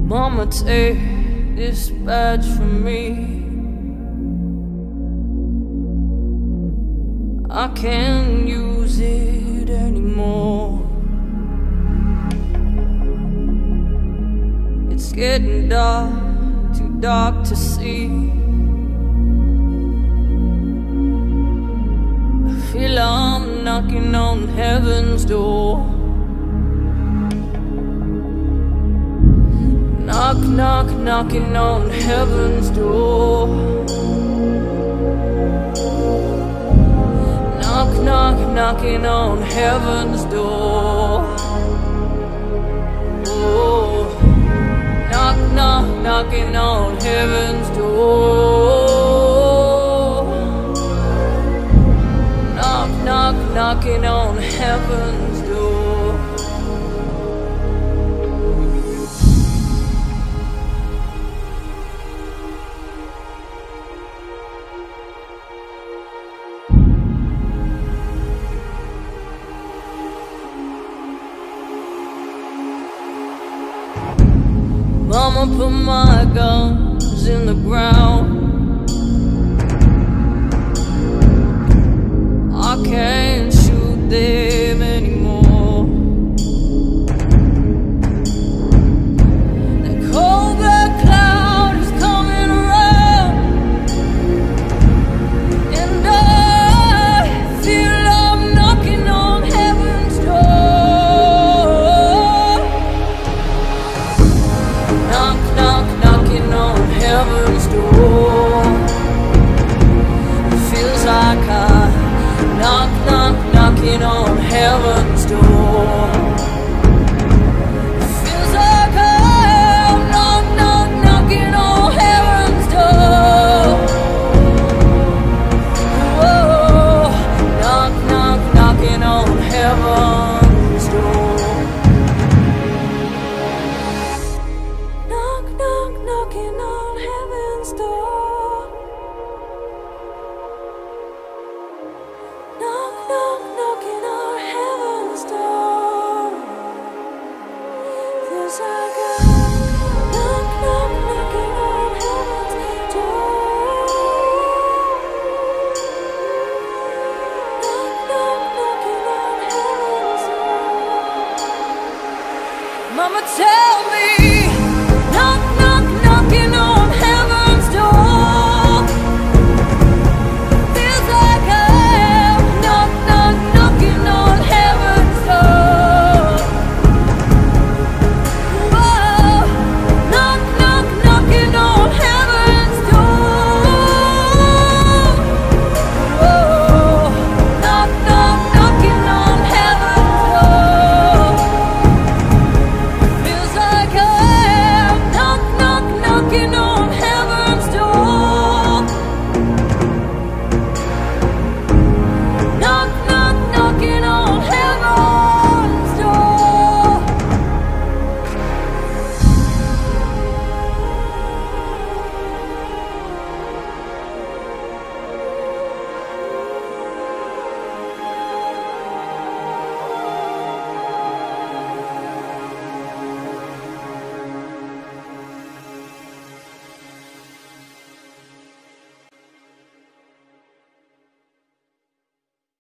Mama, take this badge from me. I can't use it anymore. It's getting dark, too dark to see. I feel I'm knocking on heaven's door. Knock, knock, knocking on heaven's door. Knock, knock, knocking on heaven's door. Oh, knock, knock, knocking on heaven's door. Knock, knock, knocking on heaven's door. Mama, put my guns in the ground. I can't shoot them anymore. The cold black cloud is coming around, and I feel I'm knocking on heaven's door. Knock, knock, knocking on heaven's door. It feels like I knock, knock, knocking on heaven's door. It feels like I'm knock, knock, knocking on heaven's door. Whoa, knock, knock, knocking on heaven's door. Knock, knock, knocking on heaven's door. Knock, knock, knocking on heaven's door. Feels like a knock, knock, knocking on heaven's door. Knock, knock, knocking on heaven's door. Mama, tell me